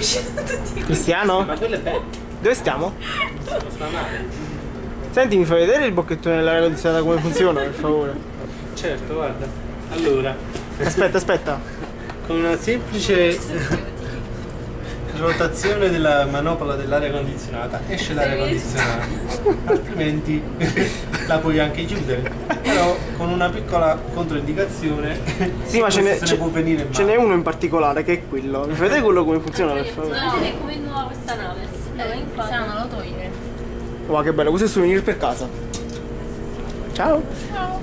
Cristiano? Ma quello è bello. Dove stiamo? Sta male. Senti, mi fai vedere il bocchettone dell'aria condizionata come funziona, per favore? Certo, guarda. Allora, Aspetta, aspetta. con una semplice rotazione della manopola dell'aria condizionata esce l'aria condizionata, altrimenti la puoi anche chiudere. Però con una piccola controindicazione Sì, ma se ne può venire ce n'è uno in particolare che è quello. Mi fai vedere quello come funziona, per favore? No, è come nuova questa nave. Non lo togliere. Wow, che bello, questo è il souvenir per casa. Ciao. Ciao.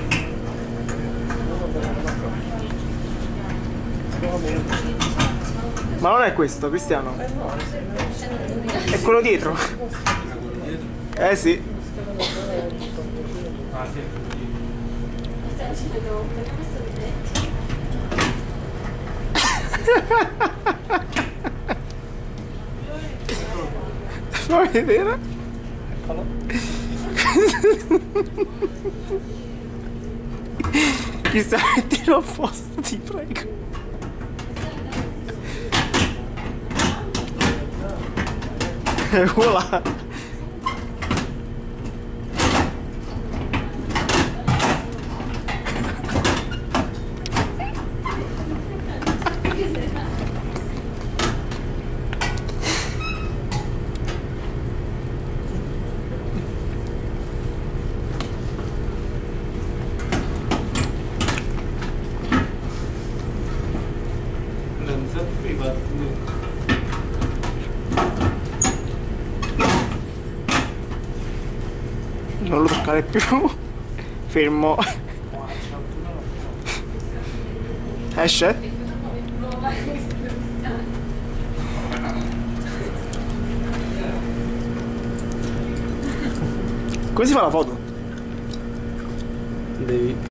Ma non è questo, Cristiano? È quello dietro. Eh sì. Ah, sì. Fammi vedere. Eccolo. Cristiano, mettilo a posto, ti prego. E voilà. Non so prima. Non lo toccare più. Fermo. Esce? Come si fa la foto? Devi